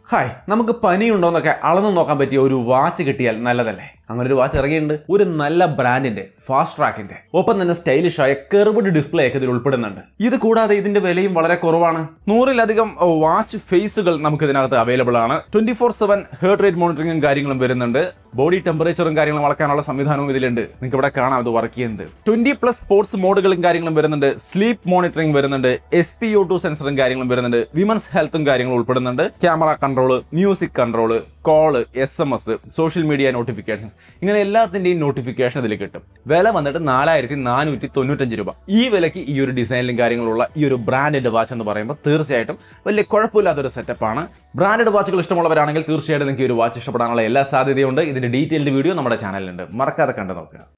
Hi, നമുക്ക് പനിയുണ്ടോന്നൊക്കെ അളന്നു നോക്കാൻ പറ്റിയ ഒരു വാച്ച് കിട്ടിയാൽ നല്ലതല്ലേ? അങ്ങനെ ഒരു വാച്ച് ഇറങ്ങിയിട്ടുണ്ട്. ഒരു നല്ല ബ്രാൻഡിന്റെ ഫാസ്ട്രാക്കിന്റെ ഒപ്പം തന്നെ സ്റ്റൈലിഷ് ആയ കർവ്ഡ് ഡിസ്പ്ലേ ഒക്കെ ഇതിൽ ഉൾപ്പെടുന്നുണ്ട്. ഇത് കൂടാതെ ഇതിന്റെ വിലയും വളരെ കുറവാണ്. 100-ലധികം വാച്ച് ഫേസുകൾ നമുക്ക് ഇതിനകത്ത് അവൈലബിൾ ആണ്. 24/7 ഹേർട്ട് റേറ്റ് മോണിറ്ററിംഗും കാര്യങ്ങളും വരുന്നുണ്ട്. ബോഡി ടെമ്പറേച്ചറും കാര്യങ്ങളും അളക്കാനുള്ള സംവിധാനവും ഇതിലുണ്ട്. നിങ്ങൾക്ക് ഇവിടെ കാണാം ഇത് വർക്ക് ചെയ്യുന്നത്. 20+ സ്പോർട്സ് മോഡുകളും കാര്യങ്ങളും വരുന്നുണ്ട്. സ്ലീപ്പ് മോണിറ്ററിംഗ് വരുന്നുണ്ട്. SpO2 സെൻസറും കാര്യങ്ങളും വരുന്നുണ്ട്. വിമൻസ് ഹെൽത്തും കാര്യങ്ങളും ഉൾപ്പെടുന്നുണ്ട്. Camera control, music control, call, SMS, social media notifications, ഇങ്ങനെ എല്ലാത്തിന്റെയും നോട്ടിഫിക്കേഷൻ ഇതിൽ കിട്ടും. വില വന്നിട്ട് 4495 രൂപ. ഈ വിലയ്ക്ക് ഈ ഒരു ഡിസൈനിലും കാര്യങ്ങളുള്ള ഈ ഒരു ബ്രാൻഡഡ് വാച്ച് എന്ന് പറയുമ്പോൾ തീർച്ചയായിട്ടും വലിയ കുഴപ്പമില്ലാത്തൊരു സെറ്റപ്പാണ്. ബ്രാൻഡഡ് വാച്ചുകൾ ഇഷ്ടമുള്ളവരാണെങ്കിൽ തീർച്ചയായിട്ടും നിങ്ങൾക്ക് ഈ ഒരു വാച്ച് ഇഷ്ടപ്പെടാനുള്ള എല്ലാ സാധ്യതയുണ്ട്. ഇതിന്റെ ഡീറ്റെയിൽഡ് വീഡിയോ നമ്മുടെ ചാനലിലുണ്ട്. മറക്കാതെ കണ്ടു നോക്കുക.